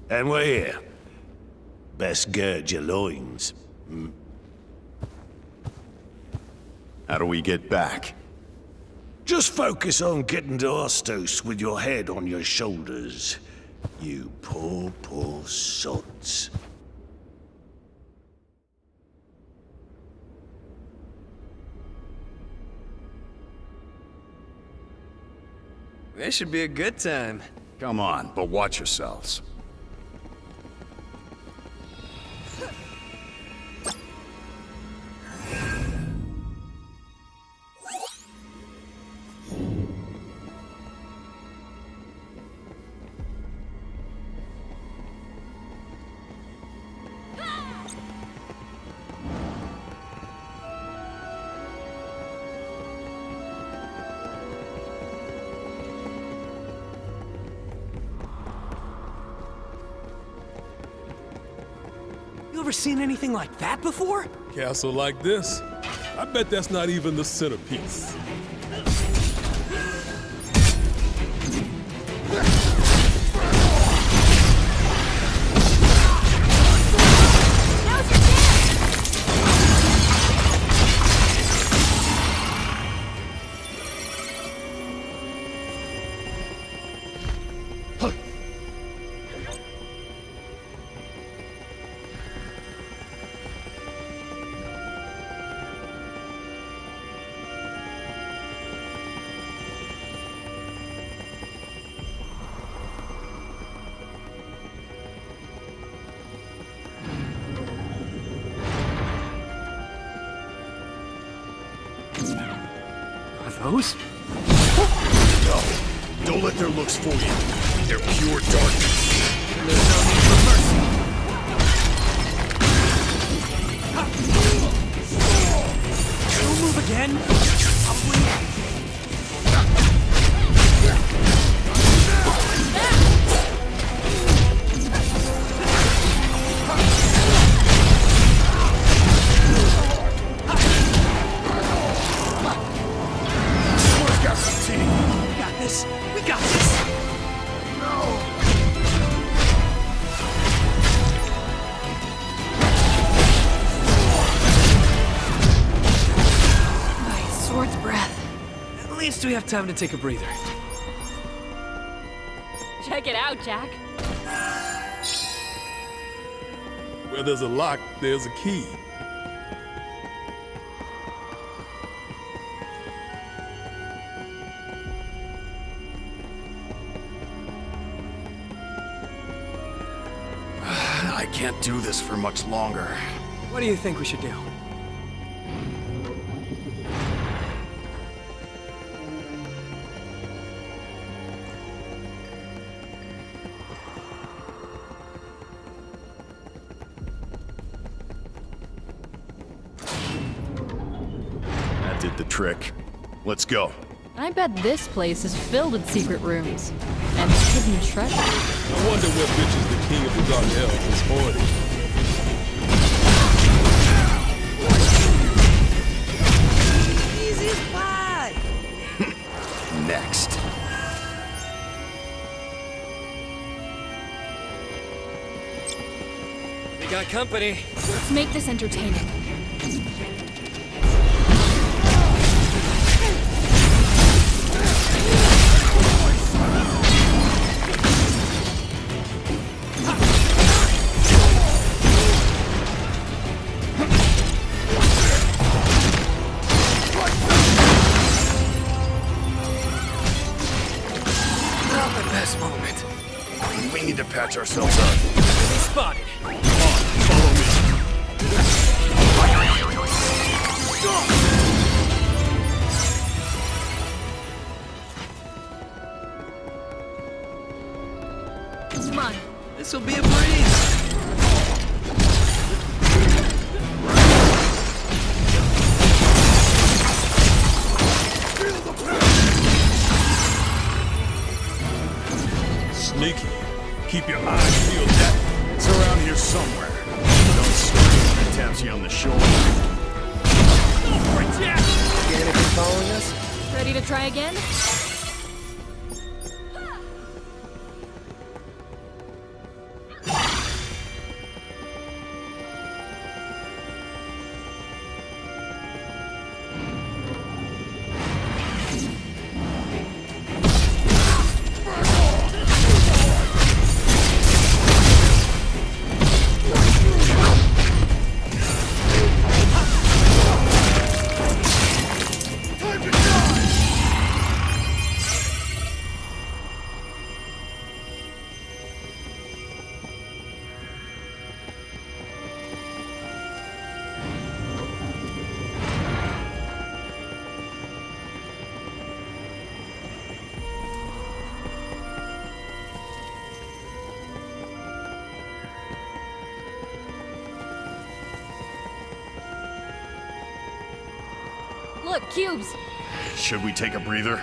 And we're here. Best gird your loins. How do we get back? Just focus on getting to Ostos with your head on your shoulders. You poor, poor sods. This should be a good time. Come on, but watch yourselves. You ever seen anything like that before? Castle like this? I bet that's not even the centerpiece. Those? No, don't let their looks fool you. They're pure darkness. There's no need for mercy. Don't move again. Probably. We got this! No! Nice sword's breath. At least we have time to take a breather. Check it out, Jack. Where there's a lock, there's a key. I can't do this for much longer. What do you think we should do? That did the trick. Let's go. I bet this place is filled with secret rooms and hidden treasure. I wonder what bitches the king of the Dark Elves is hoarding. Easy as pie! Next. We got company. Let's make this entertaining. Moment. We need to patch ourselves up. Enemy spotted. Come on, follow me. Come on. This'll be a breeze. Sneaky. Keep your eyes peeled, Jack. It's around here somewhere. Don't scream when it taps you on the shoulder. Go for it, Jack! See anything following us? Ready to try again? Look, cubes! Should we take a breather?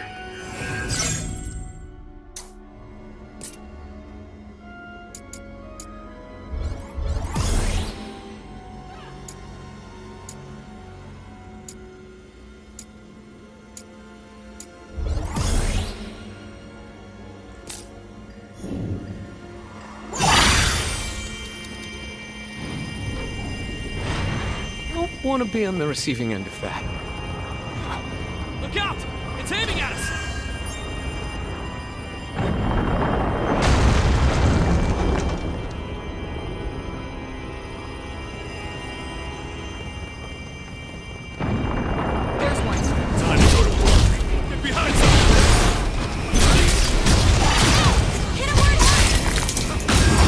Don't want to be on the receiving end of that. Look out! It's aiming at us! There's one. Time to go to work. Get behind something! Hit him where it hurts!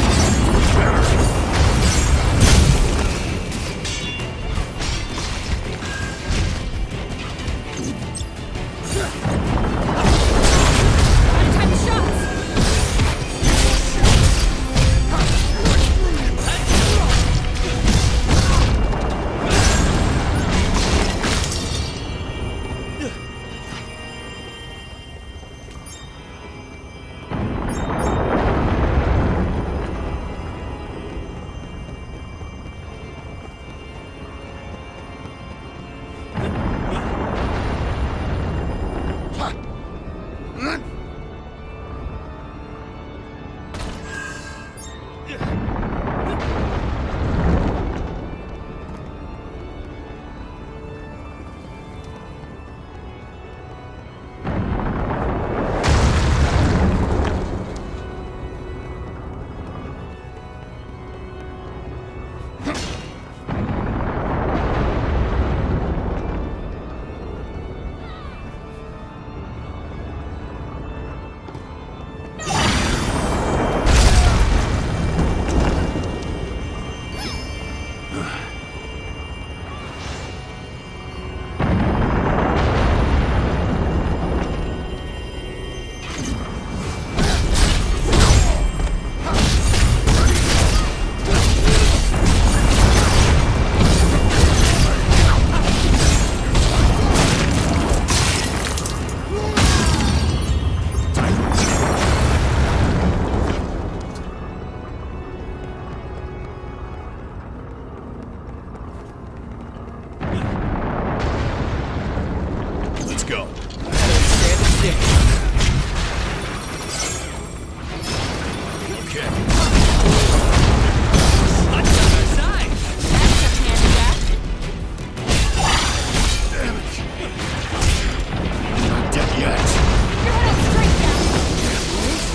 Time the shots! Let's go. Stand and stick. Okay. Let's on our side! That's a handy jack. Damn it. Not dead yet. You're headed straight down.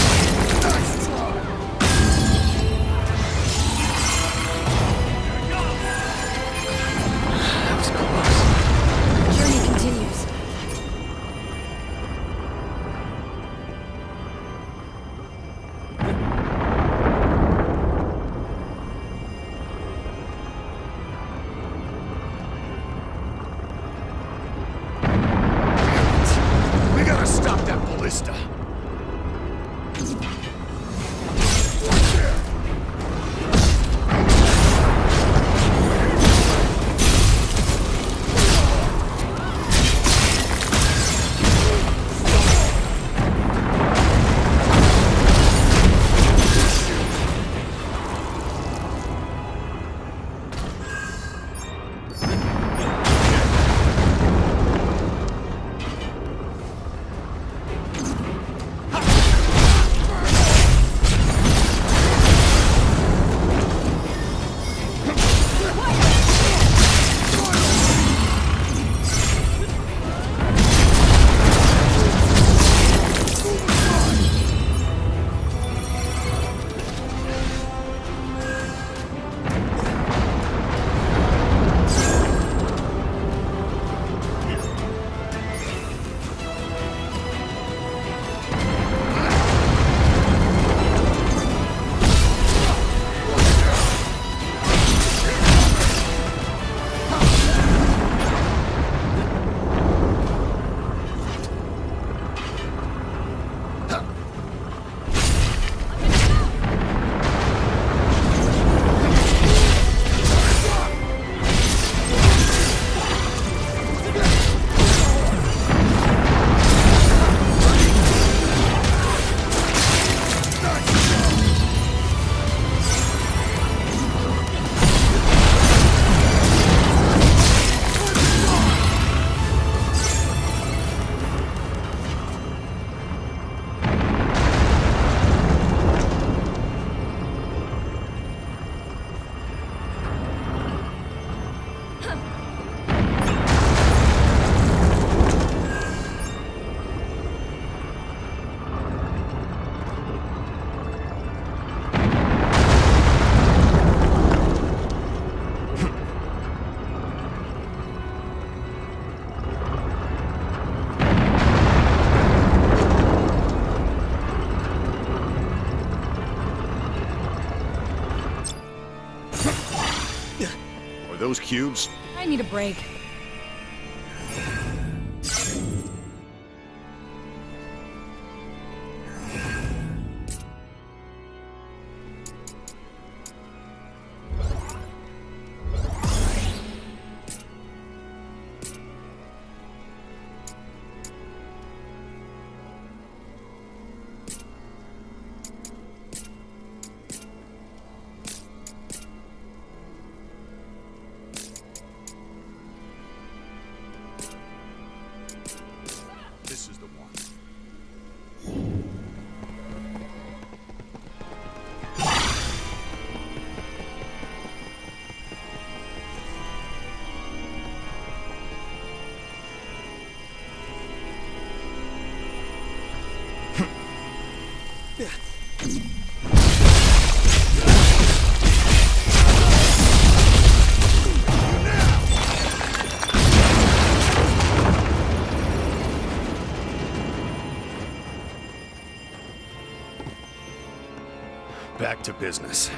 Nice try. Here we go! those cubes? I need a break. This is the one. Back to business.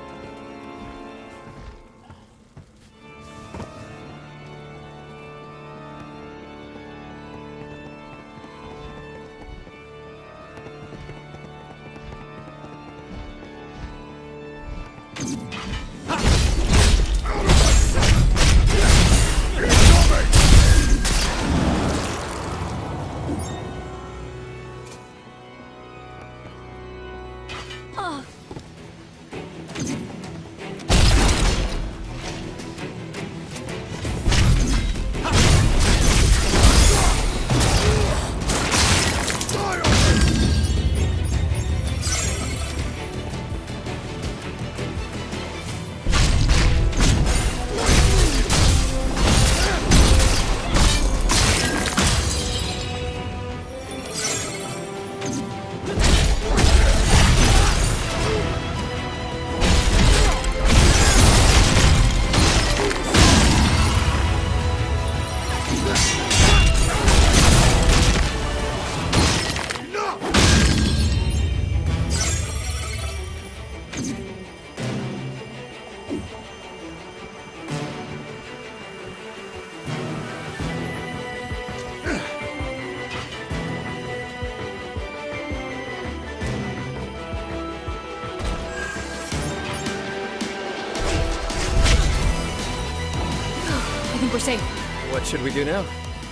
I think we're safe. What should we do now?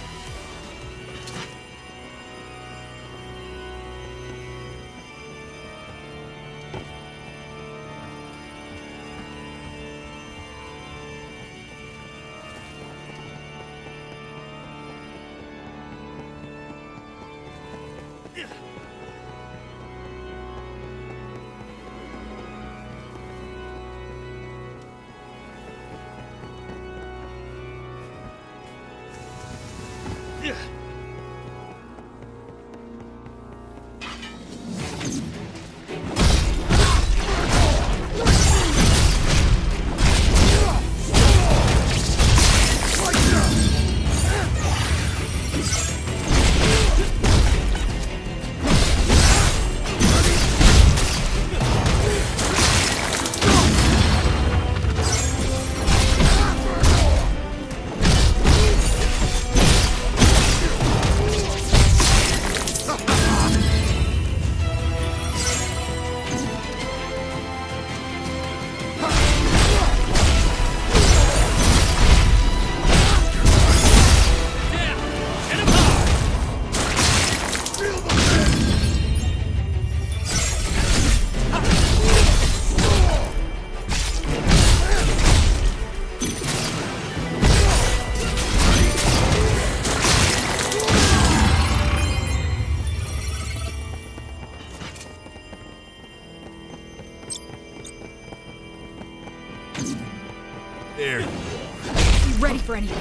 There. Ready for anything.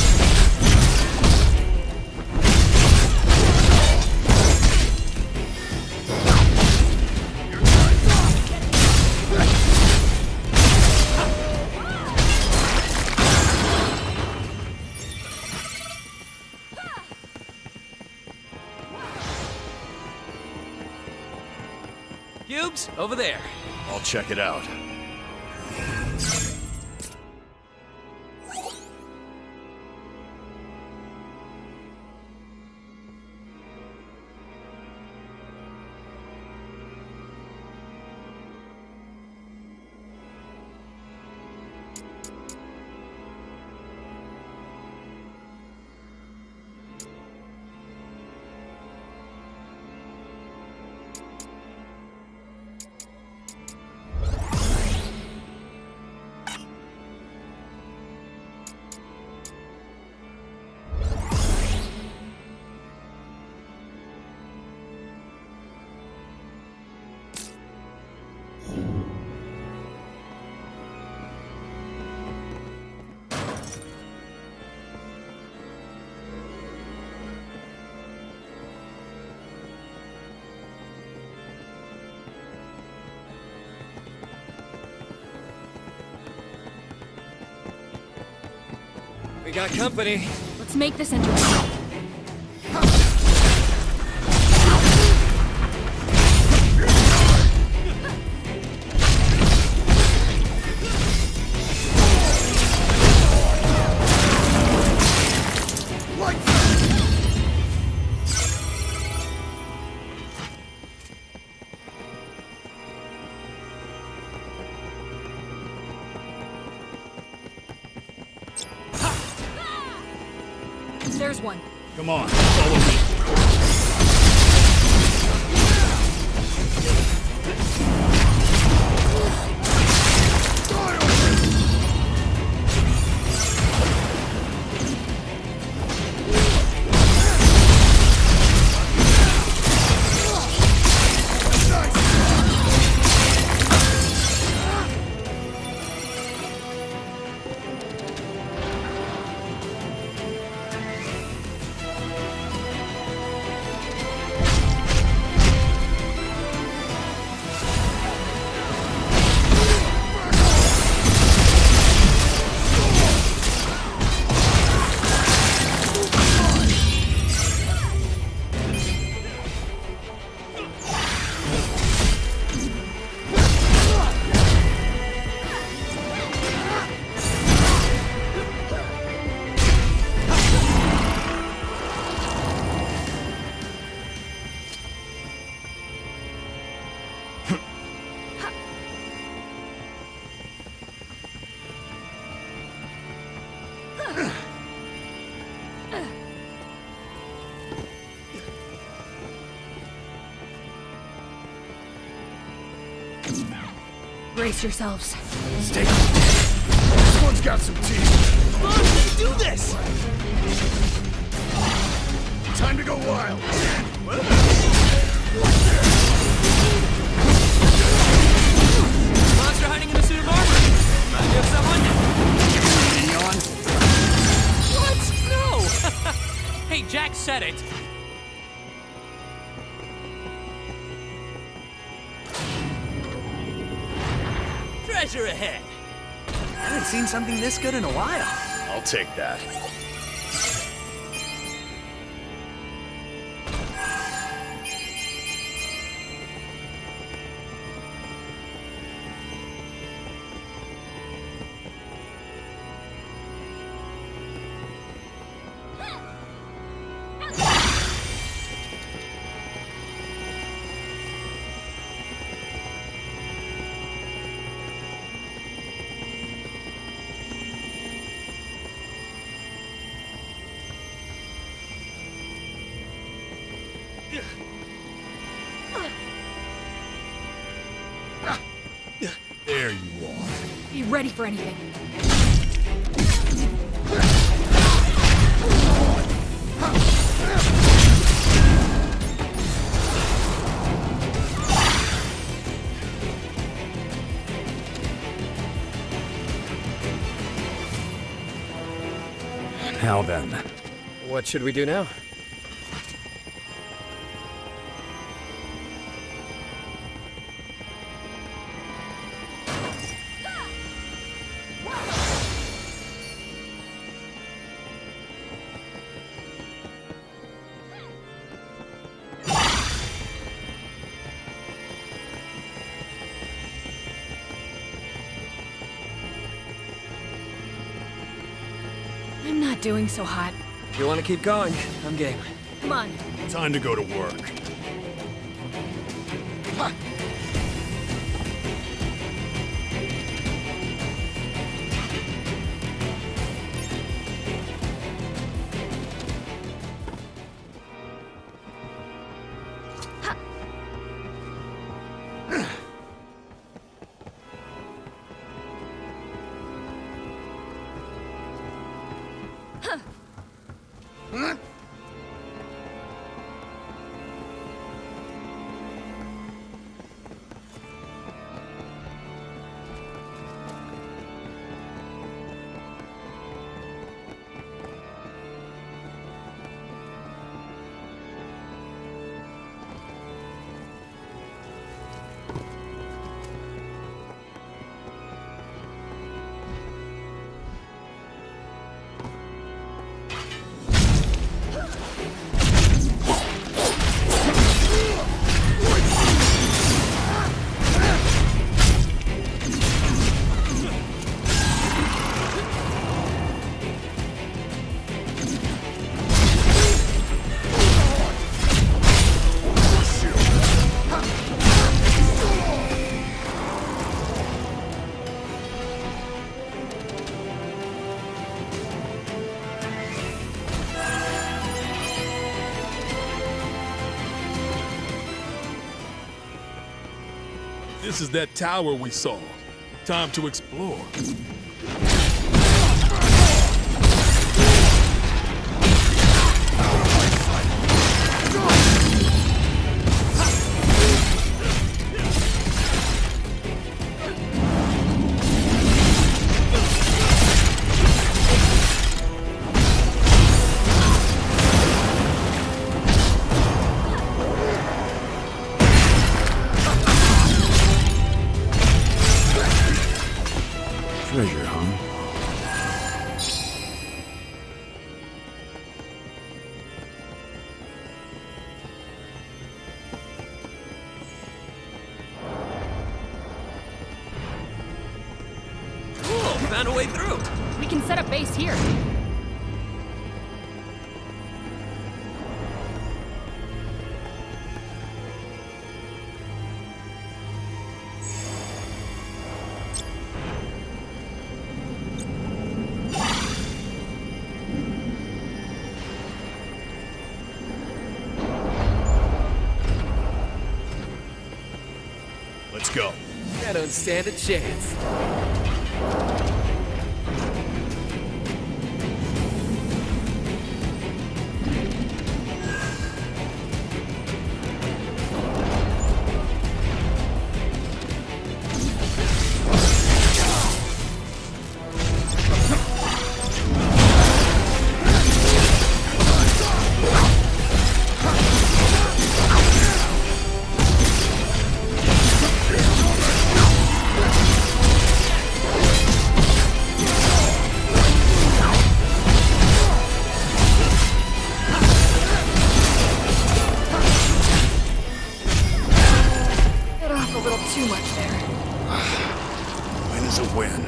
Cubes, over there. I'll check it out. We got company. Let's make this interesting. There's one. Come on, follow me. Brace yourselves. Stay calm. This one's got some teeth. Come on, we can do this! Time to go wild. Monster hiding in a suit of armor. Remind you of someone? Neon? What? No! Hey, Jack said it. Treasure ahead. I haven't seen something this good in a while. I'll take that. There you are. Be ready for anything. Now then. What should we do now? I'm not doing so hot. If you want to keep going, I'm game. Come on. Time to go to work. This is that tower we saw. Time to explore. Treasure, huh? Cool, found a way through. We can set up base here. Let's go. I don't stand a chance. Bit off a little too much there. Win is a win.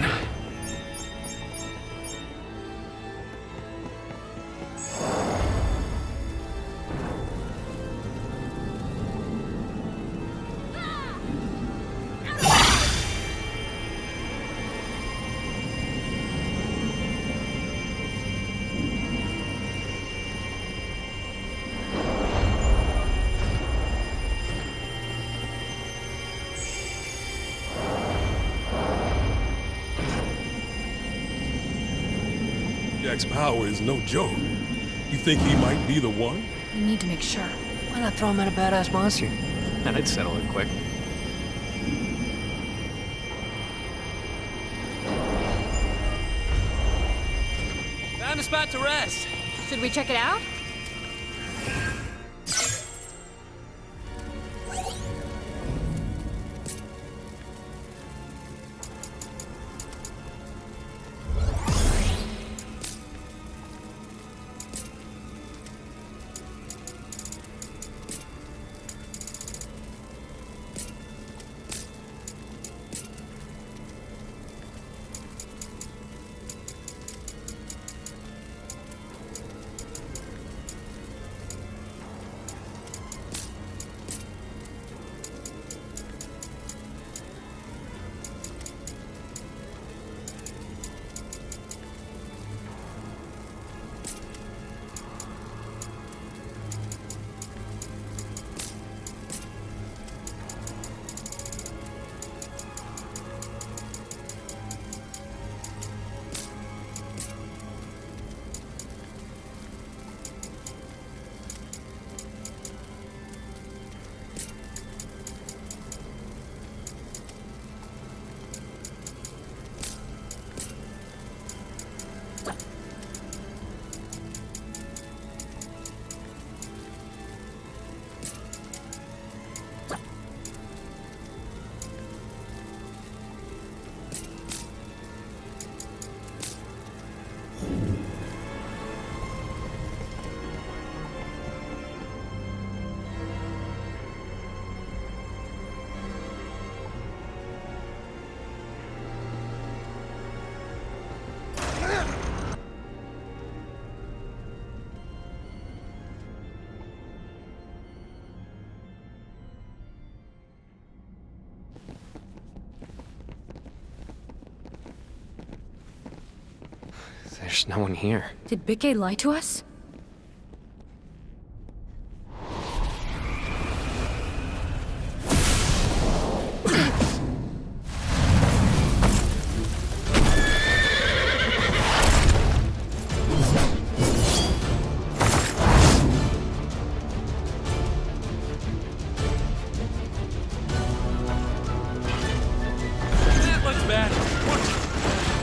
Jack's power is no joke. You think he might be the one? We need to make sure. Why not throw him at a badass monster? And I'd settle it quick. Found a spot to rest. Should we check it out? There's no one here. Did Bikke lie to us?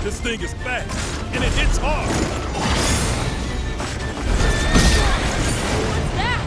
This thing is fast, and it hits hard. What's that?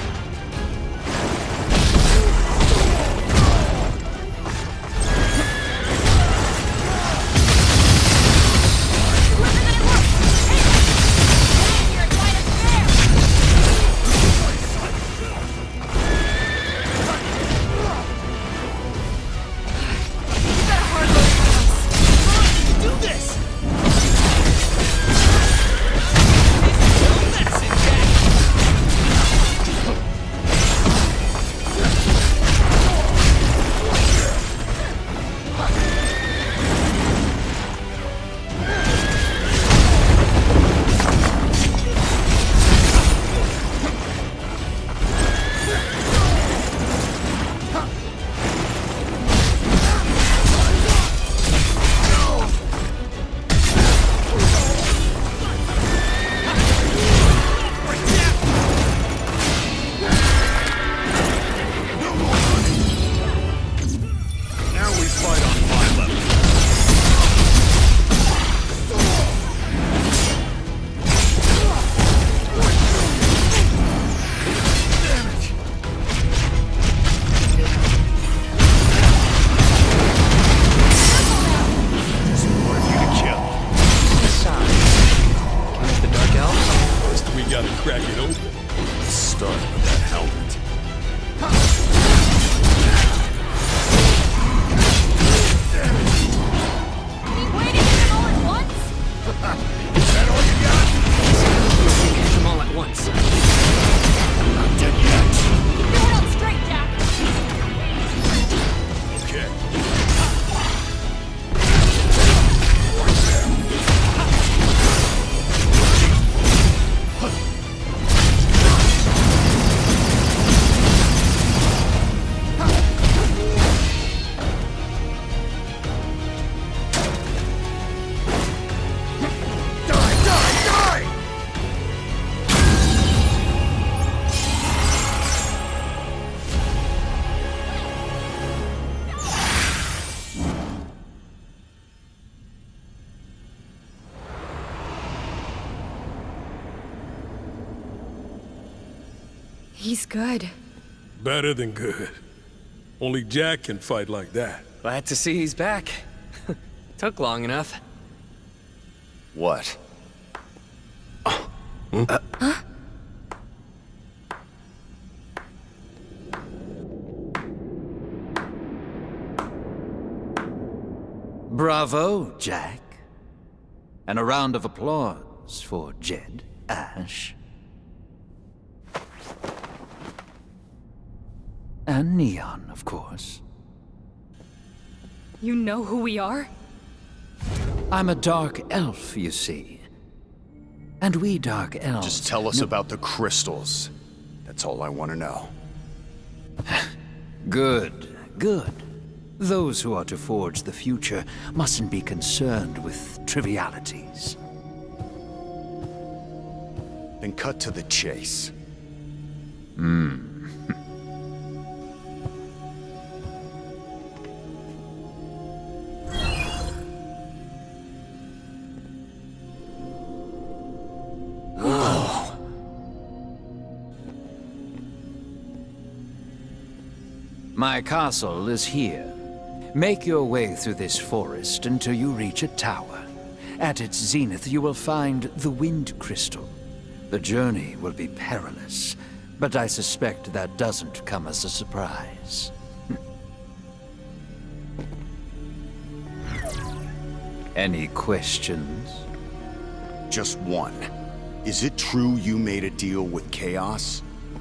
He's good. Better than good. Only Jack can fight like that. Glad to see he's back. Took long enough. What? Bravo, Jack. And a round of applause for Jed Ash. And Neon, of course. You know who we are? I'm a dark elf, you see. And we dark elves... Just tell us about the crystals. That's all I want to know. Good, good. Those who are to forge the future mustn't be concerned with trivialities. Then cut to the chase. My castle is here. Make your way through this forest until you reach a tower. At its zenith, you will find the Wind Crystal. The journey will be perilous, but I suspect that doesn't come as a surprise. Any questions? Just one. Is it true you made a deal with Chaos?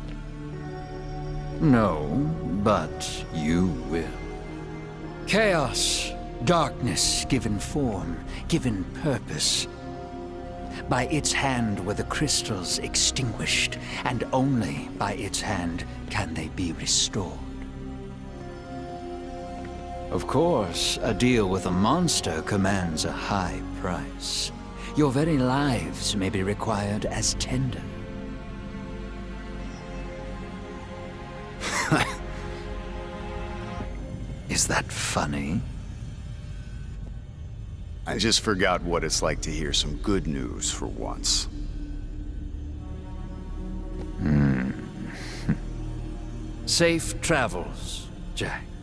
No, but you will. Chaos, darkness given form, given purpose. By its hand were the crystals extinguished, and only by its hand can they be restored. Of course, a deal with a monster commands a high price. Your very lives may be required as tender. Is that funny? I just forgot what it's like to hear some good news for once. Safe travels, Jack.